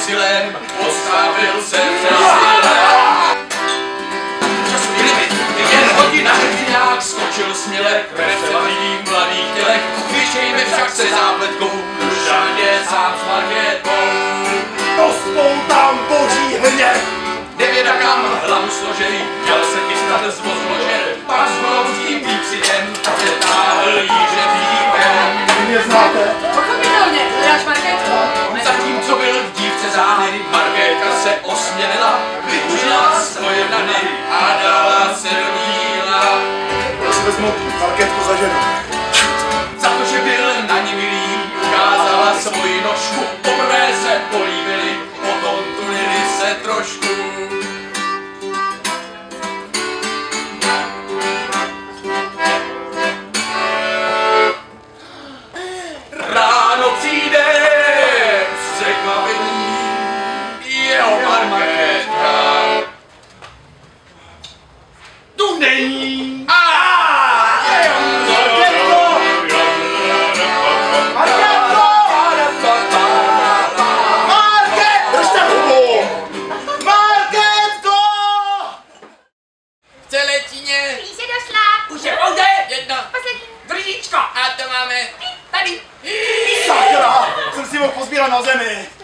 zběsilem, postavil se před silem. Časový limit, jen hodina, hrdinák skočil směle, krev se valí v mladých tělech, vyčejme však se zápletkou, dušaně sám s Markétou. Rozpoutám boží hněv! Nevěda kam hlavu složej, chtěl se chystat z vozlože, pak s holovským výpsitem přetáhl jíře výpem. Vy mě znáte? Pochopitelně, hledáš Markétku? Zatímco byl v dívce záhy, Markétka se osmělila, využila svoje rady a dala se do díla. Já si vezmu Markétku za ženu. Za to, že byl na ní milý, ukázala svoji nožku, poprvé se políbili, potom tulili se trošku. Ráno přijde překvapení, jeho Markétka tu není. Celetině. Prý se došla. Už je pouze jedno. Poslední. Držíčko. A to máme tady. Sakra! Jsem si mohl pozbírat na zemi.